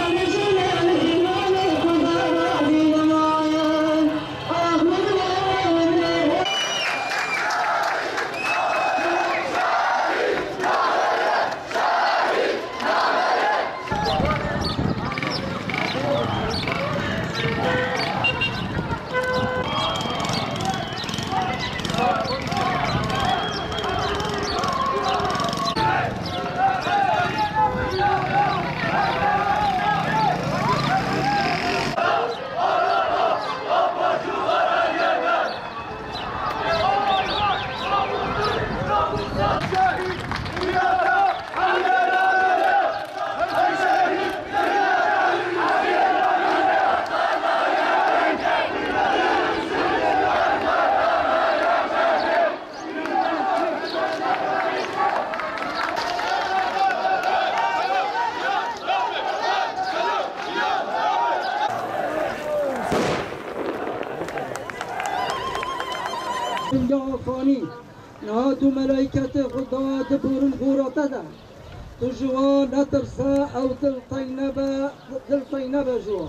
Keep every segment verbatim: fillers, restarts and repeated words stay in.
یا فانی نه تو ملائکت خدا دبورن خورات ده تو جوا نترسا او دل طینبه دل طینبه جوا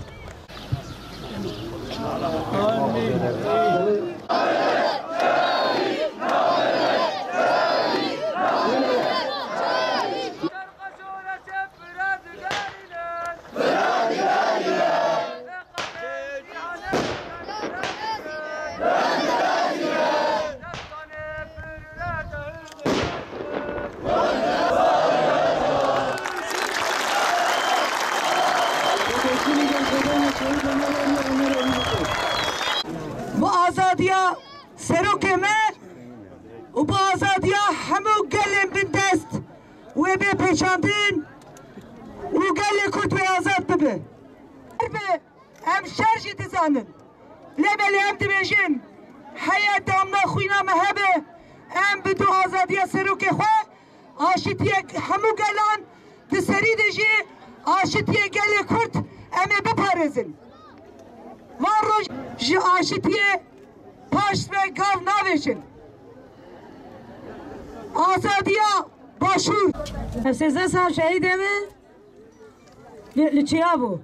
bu azadiya seroke me u bu azadiya hemû gelên bin dest wê bê pêçandin û gelê Kurd wê azad bibe. Em şer jî dizanin lêbelê em dibêjin heye damna xwîna me hebe em bi du azadiya serokê xwe aşitiyek hemû gelan di serî de jî aşitiye gelê Kurd em ê biparêzin. Van roj ji aşitiye paş ve gav naveşin. Azadiya başur. سیزده سال شهیده می لچیا بو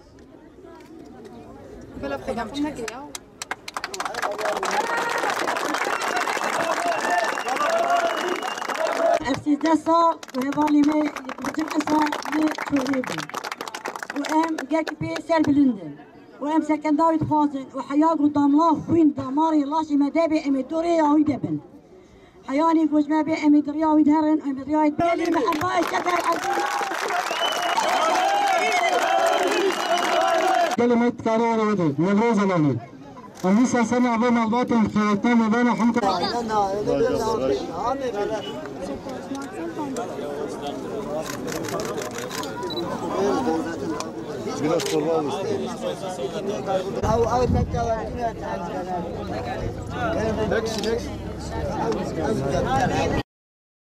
سیزده سال و هوالی می بچه اصلا می چوری بو و ام گرک پی سر بلندن و ام سکنداوی دخوازن و حیاق و داملا خوین داماری لاشی مدابی امی دوری آوی دبن حياني فوج ما بي امي درياوي دهرن امي درياوي بيلي محباي شكر عزيزي كلمة قرار ودي نبرز لاني أميسا سنة أبو مغباطن خيرتنا مبانا حمكا Biraz torba al أو أو تتوى Next, next.